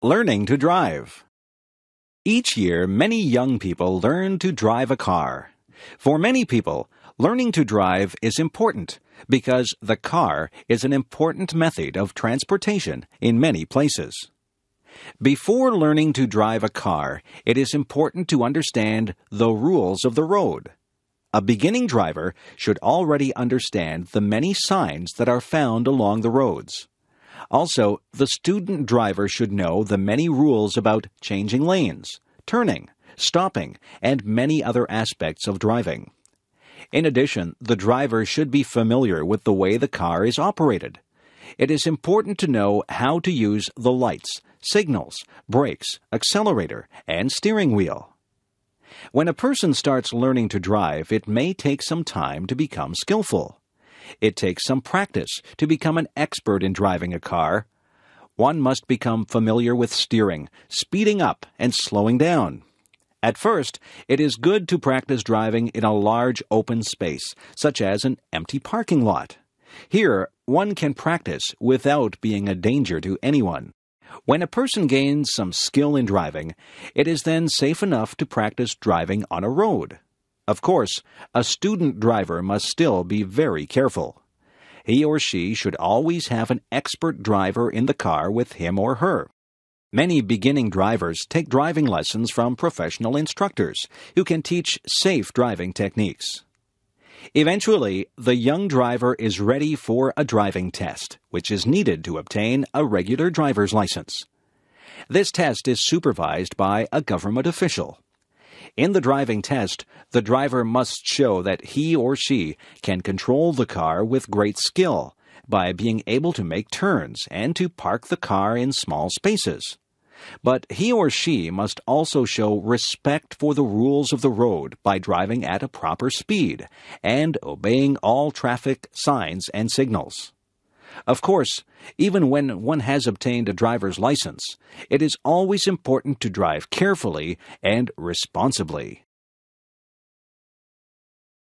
Learning to drive. Each year, many young people learn to drive a car. For many people, learning to drive is important because the car is an important method of transportation in many places. Before learning to drive a car, it is important to understand the rules of the road. A beginning driver should already understand the many signs that are found along the roads. Also, the student driver should know the many rules about changing lanes, turning, stopping, and many other aspects of driving. In addition, the driver should be familiar with the way the car is operated. It is important to know how to use the lights, signals, brakes, accelerator, and steering wheel. When a person starts learning to drive, it may take some time to become skillful. It takes some practice to become an expert in driving a car. One must become familiar with steering, speeding up, and slowing down. At first, it is good to practice driving in a large open space, such as an empty parking lot. Here, one can practice without being a danger to anyone. When a person gains some skill in driving, it is then safe enough to practice driving on a road. Of course, a student driver must still be very careful. He or she should always have an expert driver in the car with him or her. Many beginning drivers take driving lessons from professional instructors who can teach safe driving techniques. Eventually, the young driver is ready for a driving test, which is needed to obtain a regular driver's license. This test is supervised by a government official. In the driving test, the driver must show that he or she can control the car with great skill by being able to make turns and to park the car in small spaces. But he or she must also show respect for the rules of the road by driving at a proper speed and obeying all traffic signs and signals. Of course, even when one has obtained a driver's license, it is always important to drive carefully and responsibly.